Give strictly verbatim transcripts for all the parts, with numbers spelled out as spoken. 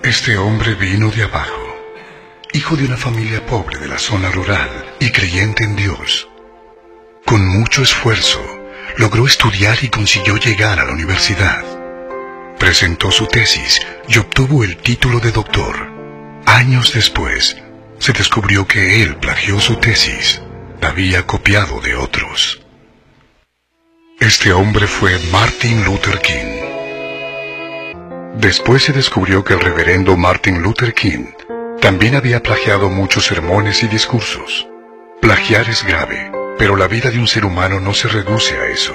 Este hombre vino de abajo, hijo de una familia pobre de la zona rural y creyente en Dios. Con mucho esfuerzo, logró estudiar y consiguió llegar a la universidad. Presentó su tesis y obtuvo el título de doctor. Años después, se descubrió que él plagió su tesis. La había copiado de otros. Este hombre fue Martin Luther King. Después se descubrió que el reverendo Martin Luther King también había plagiado muchos sermones y discursos. Plagiar es grave, pero la vida de un ser humano no se reduce a eso.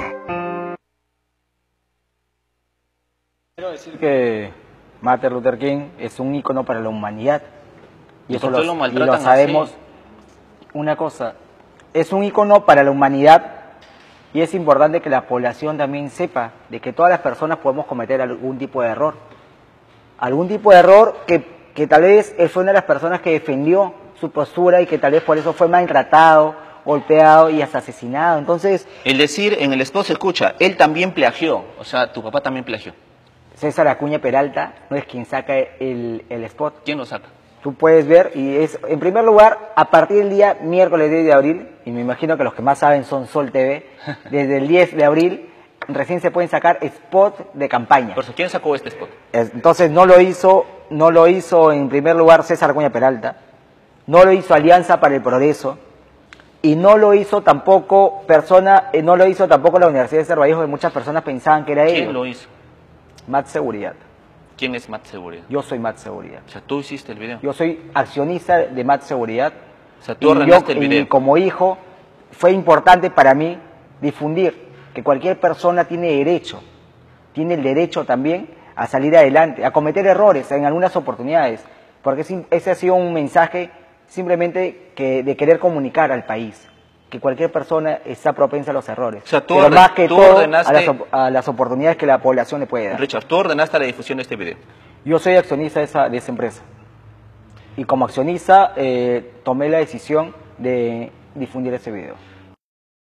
Quiero decir que Martin Luther King es un ícono para la humanidad. Y, ¿Y eso por qué lo, lo y lo maltratan sabemos. así? Una cosa, es un ícono para la humanidad y es importante que la población también sepa de que todas las personas podemos cometer algún tipo de error. Algún tipo de error que, que tal vez él fue una de las personas que defendió su postura y que tal vez por eso fue maltratado, golpeado y hasta asesinado. Entonces, El decir en el spot se escucha, él también plagió, o sea, tu papá también plagió. César Acuña Peralta no es quien saca el, el spot. ¿Quién lo saca? Tú puedes ver, y es, en primer lugar, a partir del día miércoles diez de abril, y me imagino que los que más saben son Sol T V, desde el diez de abril recién se pueden sacar spot de campaña. Por eso, ¿quién sacó este spot? Entonces no lo hizo, no lo hizo en primer lugar César Acuña Peralta, no lo hizo Alianza para el Progreso, y no lo hizo tampoco persona, eh, no lo hizo tampoco la Universidad de Cervallejo, que muchas personas pensaban que era él. ¿Quién lo hizo? Mat Seguridad. ¿Quién es Mat Seguridad? Yo soy Mat Seguridad. O sea, tú hiciste el video. Yo soy accionista de Mat Seguridad. O sea, tú Y ordenaste yo, el video. y como hijo, fue importante para mí difundir que cualquier persona tiene derecho, tiene el derecho también a salir adelante, a cometer errores en algunas oportunidades, porque ese ha sido un mensaje simplemente que, de querer comunicar al país, que cualquier persona está propensa a los errores, O sea, tú pero orden- más que tú todo ordenaste- a las, op- a las oportunidades que la población le puede dar. Richard, tú ordenaste la difusión de este video. Yo soy accionista de esa, de esa empresa. Y como accionista eh, tomé la decisión de difundir ese video.